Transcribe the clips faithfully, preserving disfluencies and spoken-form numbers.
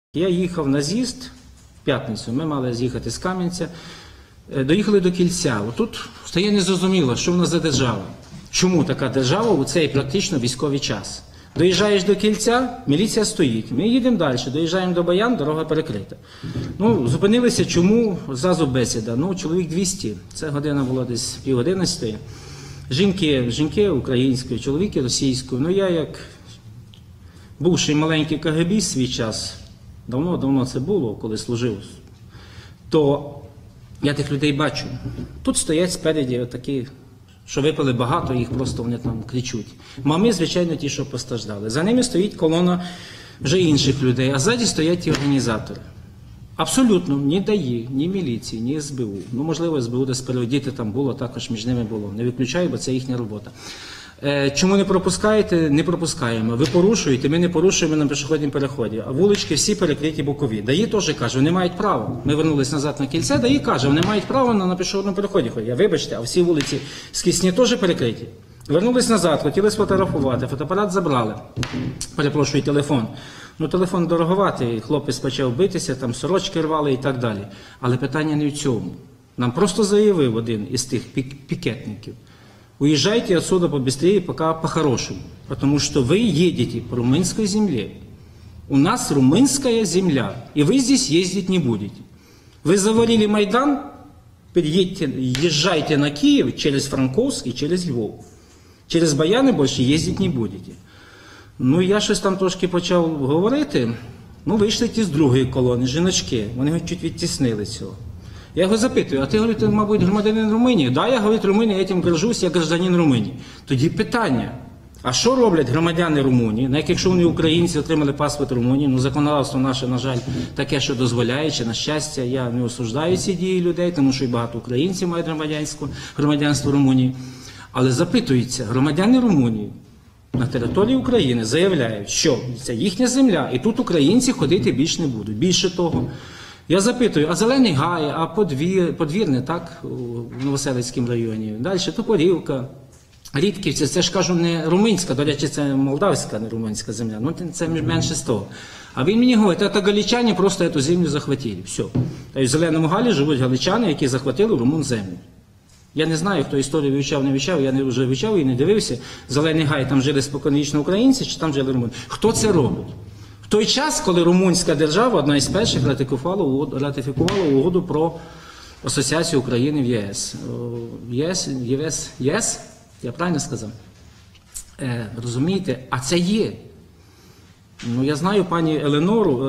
Я їхав на з'їзд в п'ятницю, ми мали з'їхати з Кам'янця, доїхали до Кільця. Тут стає незрозуміло, що в нас за держава. Чому така держава у цей практично військовий час? Доїжджаєш до Кільця, міліція стоїть. Ми їдемо далі, доїжджаємо до Баян, дорога перекрита. Ну, зупинилися, чому? Зразу бесіда. Ну, чоловік двісті, це година була десь пів одинадцятої. Жінки, жінки української, чоловіки російської. Ну, я як бувший маленький КГБіст свій час, давно-давно це було, коли служив, то я тих людей бачу. Тут стоять спереді такі, що випили багато, їх просто вони там кричуть. Мами, звичайно, ті, що постраждали. За ними стоїть колона вже інших людей, а ззаді стоять ті організатори. Абсолютно, ні ДАІ, ні міліції, ні ес бе у. Ну, можливо, ес бе у десь переодіти там було, також між ними було. Не виключаю, бо це їхня робота. Чому не пропускаєте? Не пропускаємо. Ви порушуєте, ми не порушуємо на пішохідному переході. А вулички всі перекриті бокові. ДАІ теж каже, вони мають право. Ми вернулись назад на Кільце, ДАІ каже, вони мають право на, на пішохідному переході ходити. Вибачте, а всі вулиці Скісні теж перекриті. Вернулись назад, хотіли сфотографувати, фотоапарат забрали. Перепрошую, телефон. Ну, телефон дороговатий, хлопець почав битися, там сорочки рвали і так далі. Але питання не в цьому. Нам просто заявив один із тих пік пікетників. Уезжайте отсюда побыстрее, пока по-хорошему, потому что вы едете по румынской земле. У нас румынская земля, и вы здесь ездить не будете. Вы завалили Майдан, переедьте, езжайте на Киев через Франковск и через Львов. Через Баяни больше ездить не будете. Ну, я щось там трошки почав говорити, ну, вийшли ті з другої колони, жіночки, вони його чуть відтіснили цього. Я його запитую, а ти, говорить, мабуть, громадянин Румунії? Да, я, говорить, Румунія, я цим горжусь, я гражданин Румунії. Тоді питання, а що роблять громадяни Румунії, на яких, якщо вони українці отримали паспорт Румунії, ну, законодавство наше, на жаль, таке, що дозволяє, чи на щастя, я не осуждаю ці дії людей, тому що і багато українців мають громадянство, громадянство Румунії. Але запитується, громадяни Румунії на території України заявляють, що це їхня земля, і тут українці ходити більш не будуть. Більше того, я запитую, а Зелений Гай, а подвір, Подвірне, так, в Новоселицькому районі, далі Топорівка, Рідківці, це ж, кажу, не румунська, до речі, це молдавська, не румунська земля, ну це менше з того. А він мені говорить, це галичани просто цю землю захватили, все. Та й в Зеленому Галі живуть галичани, які захватили румун землю. Я не знаю, хто історію вивчав, не вивчав, я не вже вивчав і не дивився, Зелений Гай, там жили споконвічно українці, чи там жили румуни. Хто це робить? В той час, коли румунська держава, одна із перших, ратифікувала, ратифікувала угоду про асоціацію України в ЄС. ЄС, ЄС, ЄС? Я правильно сказав? Е, розумієте, а це є. Ну, я знаю пані Еленору,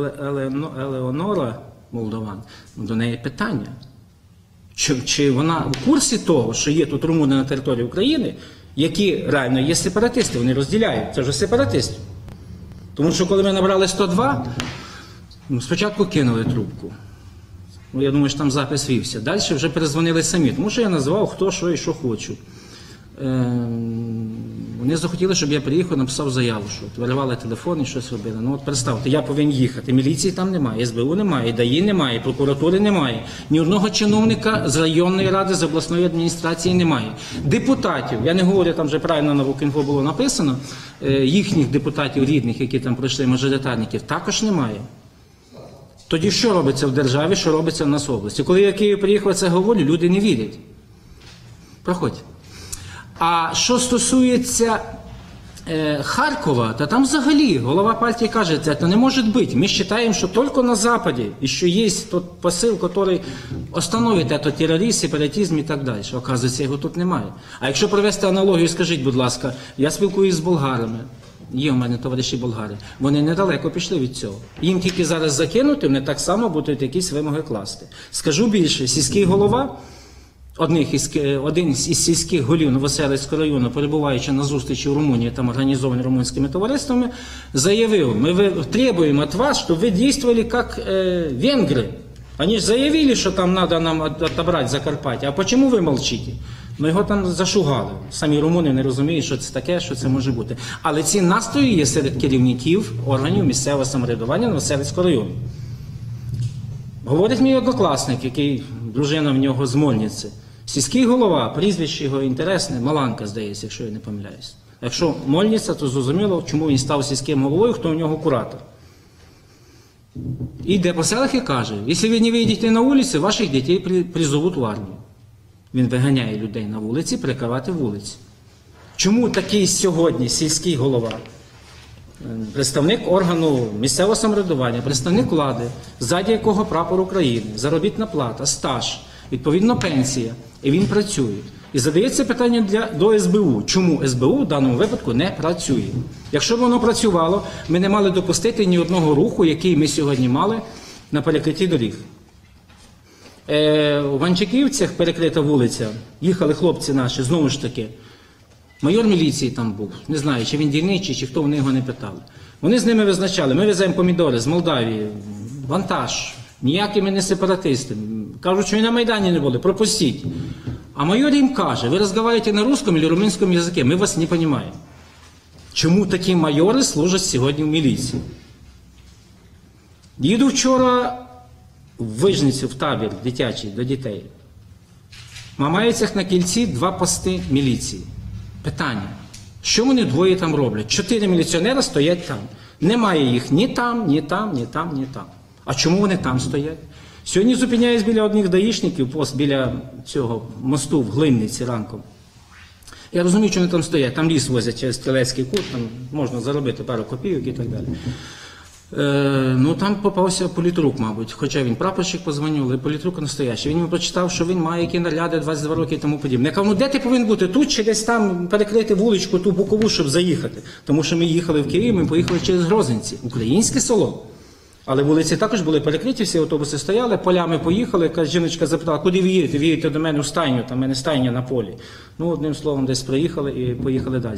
Елеонора Молдован, до неї питання. Чи, чи вона в курсі того, що є тут румуни на території України, які реально є сепаратисти, вони розділяють, це вже сепаратисти. Тому що коли ми набрали сто два, ну, спочатку кинули трубку. Ну, я думаю, що там запис вівся. Далі вже перезвонили самі, тому що я назвав хто, що і що хочу. Е, вони захотіли, щоб я приїхав, написав заяву, що виривали телефон і щось робили. Ну от представте, я повинен їхати, міліції там немає, ес бе у немає, ДАІ немає, прокуратури немає, ні одного чиновника з районної ради, з обласної адміністрації немає. Депутатів, я не говорю, там вже правильно на Вукінфо було написано, їхніх депутатів рідних, які там пройшли, мажоритарників, також немає. Тоді що робиться в державі, що робиться в нас в області? Коли я в Київ приїхав, це говорю, люди не вірять. Проходь. А що стосується е, Харкова, то там взагалі голова партії каже, це не може бути. Ми вважаємо, що тільки на Западі, і що є тот посил, який остановить цей тероризм, сепаратизм і так далі. Оказується, його тут немає. А якщо провести аналогію, скажіть, будь ласка, я спілкуюсь з болгарами, є у мене товариші болгари, вони недалеко пішли від цього. Їм тільки зараз закинути, вони так само будуть якісь вимоги класти. Скажу більше, сільський голова, Одних із, один із сільських голів Новоселицького району, перебуваючи на зустрічі в Румунії, там організовані румунськими товариствами, заявив, ми требуємо від вас, щоб ви дійствували як е, венгри. Вони ж заявили, що там треба нам отобрати Закарпаття, а чому ви мовчите? Ну його там зашугали. Самі румуни не розуміють, що це таке, що це може бути. Але ці настрої є серед керівників органів місцевого самоврядування Новоселицького району. Говорить мій однокласник, який, дружина в нього з Мольниці, сільський голова, прізвище його інтересне, Маланка, здається, якщо я не помиляюсь. Якщо Мольниця, то зрозуміло, чому він став сільським головою, хто у нього куратор. І йде по селах і каже, якщо ви не вийдете на вулиці, ваших дітей призовуть в армію. Він виганяє людей на вулиці, перекривати вулиці. Чому такий сьогодні сільський голова, представник органу місцевого самоврядування, представник влади, ззаді якого прапор України, заробітна плата, стаж, відповідно пенсія, і він працює. І задається питання для, до ес бе у, чому ес бе у в даному випадку не працює. Якщо б воно працювало, ми не мали допустити ні одного руху, який ми сьогодні мали на перекритті доріг. Е, у Ванчиківцях перекрита вулиця, їхали хлопці наші, знову ж таки, майор міліції там був, не знаю, чи він дільничий, чи хто, вони його не питали. Вони з ними визначали, ми веземо помідори з Молдавії, вантаж, ніякими не сепаратистами. Кажуть, що і на Майдані не були, пропустіть. А майор їм каже, ви розмовляєте на русском или румунському язикі, ми вас не розуміємо. Чому такі майори служать сьогодні в міліції? Їду вчора в Вижницю, в табір дитячий, до дітей. В Мамаївцях на кільці два пости міліції. Питання, що вони двоє там роблять? Чотири міліціонера стоять там. Немає їх ні там, ні там, ні там, ні там. А чому вони там стоять? Сьогодні зупиняюсь біля одних даїшників, пост біля цього мосту в Глинниці ранком. Я розумію, що вони там стоять, там ліс возять через Стрілецький кут, там можна заробити пару копійок і так далі. Е, ну там попався політрук, мабуть, хоча він прапорщик позвонив, але політрук настоящий. Він мені прочитав, що він має які наряди двадцять два роки і тому подібне. Я кажу, ну де ти повинен бути? Тут чи десь там перекрити вуличку, ту бокову, щоб заїхати. Тому що ми їхали в Київ, ми поїхали через Грозинці, українське село. Але вулиці також були перекриті, всі автобуси стояли, полями поїхали. Якась жіночка запитала, куди ви їдете? Ви їдете до мене в стайню, там в мене стайня на полі. Ну, одним словом, десь проїхали і поїхали далі.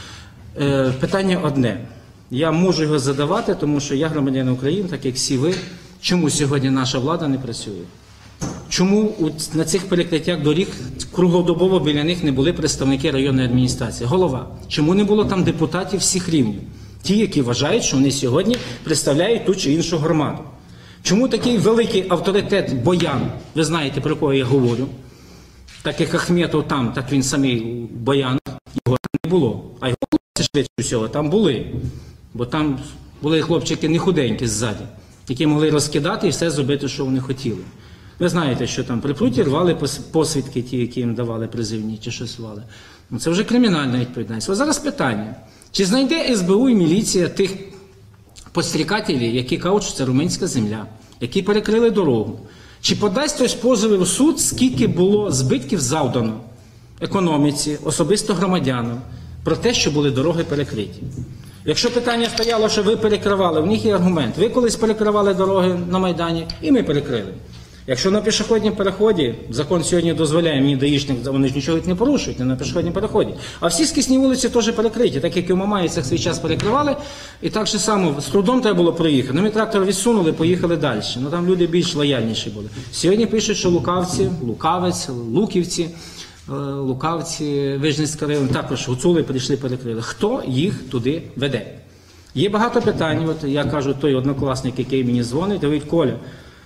Е, питання одне. Я можу його задавати, тому що я громадянин України, так як всі ви. Чому сьогодні наша влада не працює? Чому на цих перекриттях доріг круглодобово біля них не були представники районної адміністрації? Голова. Чому не було там депутатів всіх рівнів? Ті, які вважають, що вони сьогодні представляють ту чи іншу громаду. Чому такий великий авторитет Боян, ви знаєте, про кого я говорю, так як Ахметов там, так він самий у Боянах, його там не було. А його хлопці швидше всього там були. Бо там були хлопчики не худенькі ззаді, які могли розкидати і все зробити, що вони хотіли. Ви знаєте, що там при Пруті рвали посвідки ті, які їм давали призивні, чи щось рвали. Ну, це вже кримінальна відповідальність. Ось зараз питання. Чи знайде ес бе у і міліція тих пострікателів, які кажуть, що це румунська земля, які перекрили дорогу? Чи подасть хтось позови в суд, скільки було збитків завдано економіці, особисто громадянам, про те, що були дороги перекриті? Якщо питання стояло, що ви перекривали, в них є аргумент. Ви колись перекривали дороги на Майдані, і ми перекрили. Якщо на пішохідному переході, закон сьогодні дозволяє, мені даїшник, вони ж нічого не порушують, не на пішохідному переході. А всі скисні вулиці теж перекриті, так як і в Мамаївцях свій час перекривали, і так же само з трудом треба було проїхати. Ну, ми трактор відсунули, поїхали далі. Ну, там люди більш лояльніші були. Сьогодні пишуть, що Лукавці, Лукавець, Луківці, Лукавці, Вижницький район, також гуцули прийшли, перекрили. Хто їх туди веде? Є багато питань, от я кажу, той однокласник, який мені дзвонить, говорить, Коля,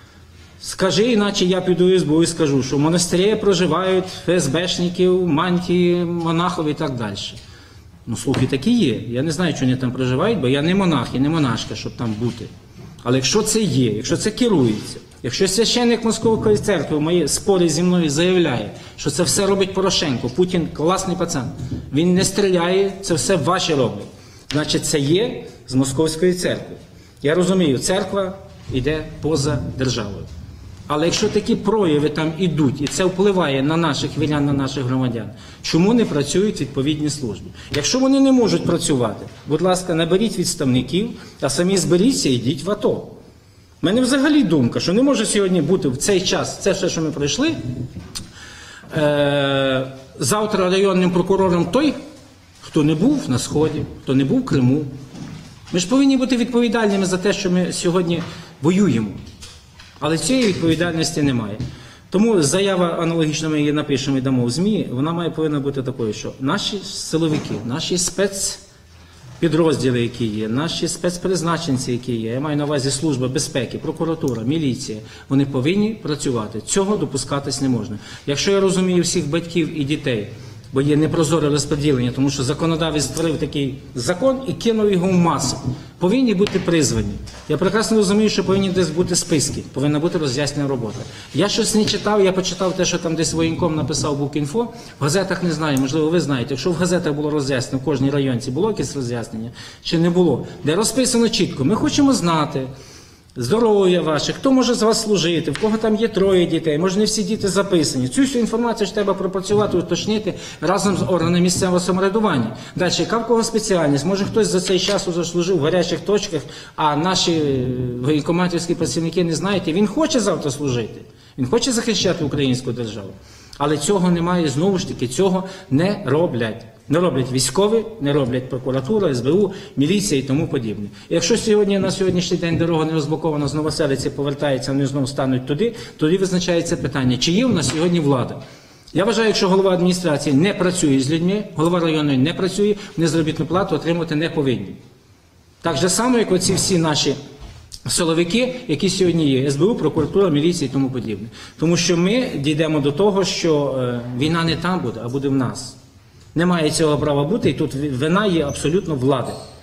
скажи, іначе я піду в ес бе у і скажу, що в монастирі проживають еф ес бешників, мантії, монахів і так далі. Ну, слухи такі є. Я не знаю, що вони там проживають, бо я не монах і не монашка, щоб там бути. Але якщо це є, якщо це керується, якщо священник Московської церкви в моїй спорі зі мною заявляє, що це все робить Порошенко, Путін класний пацан, він не стріляє, це все ваші роблять. Значить, це є з Московської церкви. Я розумію, церква йде поза державою. Але якщо такі прояви там ідуть, і це впливає на наших вірян, на наших громадян, чому не працюють відповідні служби? Якщо вони не можуть працювати, будь ласка, наберіть відставників, а самі зберіться і йдіть в АТО. У мене взагалі думка, що не може сьогодні бути в цей час, це все, що ми пройшли, е- завтра районним прокурором той, хто не був на Сході, хто не був в Криму. Ми ж повинні бути відповідальними за те, що ми сьогодні воюємо. Але цієї відповідальності немає. Тому заява аналогічно ми її напишемо і дамо в ЗМІ, вона має повинна бути такою, що наші силовики, наші спецпідрозділи, які є, наші спецпризначенці, які є, я маю на увазі Служба безпеки, прокуратура, міліція, вони повинні працювати. Цього допускатись не можна. Якщо я розумію всіх батьків і дітей, бо є непрозоре розподілення, тому що законодавець створив такий закон і кинув його в масу. Повинні бути призвані. Я прекрасно розумію, що повинні десь бути списки, повинна бути роз'яснена робота. Я щось не читав, я почитав те, що там десь воєнком написав Букінфо, в газетах не знаю, можливо, ви знаєте, якщо в газетах було роз'яснено, в кожній районці було якесь роз'яснення, чи не було, де розписано чітко, ми хочемо знати, здоров'я ваше, хто може з вас служити, в кого там є троє дітей, може не всі діти записані. Цю всю інформацію ж треба пропрацювати, уточнити разом з органами місцевого самоврядування. Далі, яка в кого спеціальність? Може хтось за цей час уже служив в гарячих точках, а наші воєнкоматівські працівники не знають, і він хоче завтра служити, він хоче захищати українську державу. Але цього немає, знову ж таки, цього не роблять. Не роблять військові, не роблять прокуратура, ес бе у, міліція і тому подібне. І якщо сьогодні на сьогоднішній день дорога не розблокована з Новоселиці, повертається, вони знову стануть туди, тоді визначається питання, чи є в нас сьогодні влада. Я вважаю, якщо голова адміністрації не працює з людьми, голова районної не працює, вони заробітну плату отримувати не повинні. Так же само, як оці всі наші силовики, які сьогодні є, ес бе у, прокуратура, міліція і тому подібне. Тому що ми дійдемо до того, що е, війна не там буде, а буде в нас. Немає цього права бути, і тут вина є абсолютно влади.